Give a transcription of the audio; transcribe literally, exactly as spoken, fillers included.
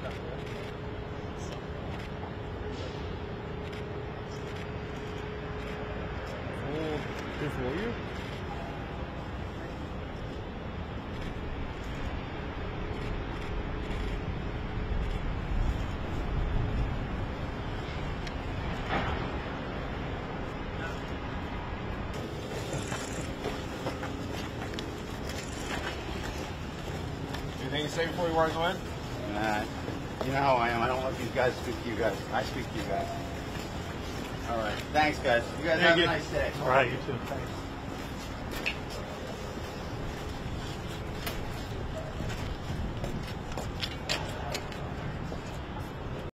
Oh, before you? Anything you say before we walk away? Nah, you know how I am. I don't let these guys speak to you guys. I speak to you guys. All right. Thanks, guys. You guys Thank have you. a nice day. All right, you too. Thanks.